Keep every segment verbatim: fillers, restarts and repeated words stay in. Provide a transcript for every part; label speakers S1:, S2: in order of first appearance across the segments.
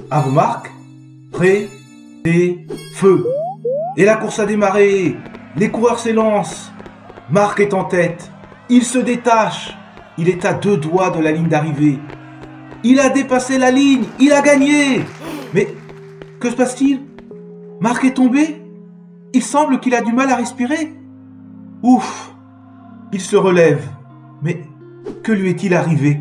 S1: Ave Marc, prêt, et feu. Et la course a démarré. Les coureurs s'élancent. Marc est en tête. Il se détache. Il est à deux doigts de la ligne d'arrivée. Il a dépassé la ligne. Il a gagné. Mais que se passe-t-il? Marc est tombé? Il semble qu'il a du mal à respirer. Ouf! Il se relève. Mais que lui est-il arrivé?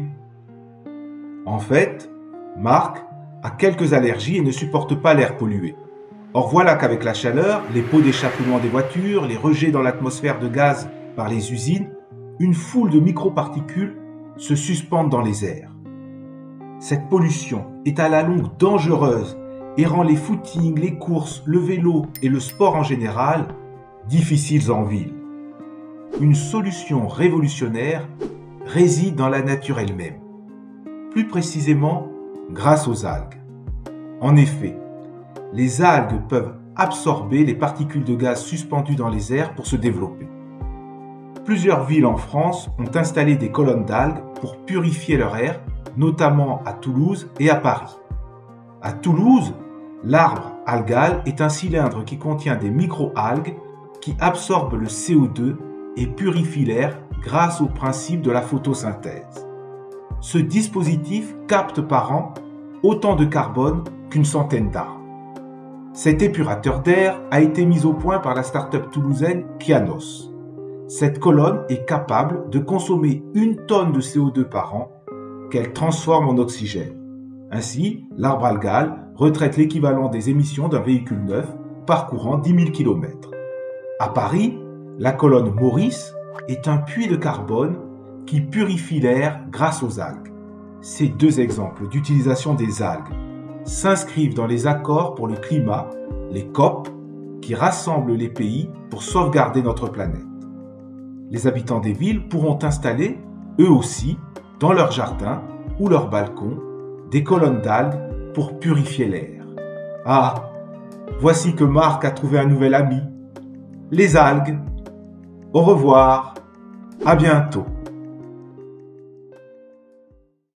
S1: En fait, Marc a quelques allergies et ne supporte pas l'air pollué. Or voilà qu'avec la chaleur, les pots d'échappement des voitures, les rejets dans l'atmosphère de gaz par les usines, une foule de microparticules se suspendent dans les airs. Cette pollution est à la longue dangereuse et rend les footings, les courses, le vélo et le sport en général difficiles en ville. Une solution révolutionnaire réside dans la nature elle-même, plus précisément grâce aux algues. En effet, les algues peuvent absorber les particules de gaz suspendues dans les airs pour se développer. Plusieurs villes en France ont installé des colonnes d'algues pour purifier leur air, notamment à Toulouse et à Paris. À Toulouse, l'arbre algal est un cylindre qui contient des micro-algues qui absorbent le C O deux et purifient l'air grâce au principe de la photosynthèse. Ce dispositif capte par an autant de carbone qu'une centaine d'arbres. Cet épurateur d'air a été mis au point par la start-up toulousaine Kianos. Cette colonne est capable de consommer une tonne de C O deux par an qu'elle transforme en oxygène. Ainsi, l'arbre algal retraite l'équivalent des émissions d'un véhicule neuf parcourant dix mille kilomètres. À Paris, la colonne Maurice est un puits de carbone qui purifie l'air grâce aux algues. Ces deux exemples d'utilisation des algues s'inscrivent dans les accords pour le climat, les C O P, qui rassemblent les pays pour sauvegarder notre planète. Les habitants des villes pourront installer, eux aussi, dans leur jardin ou leur balcon, des colonnes d'algues pour purifier l'air. Ah, voici que Marc a trouvé un nouvel ami, les algues. Au revoir, à bientôt.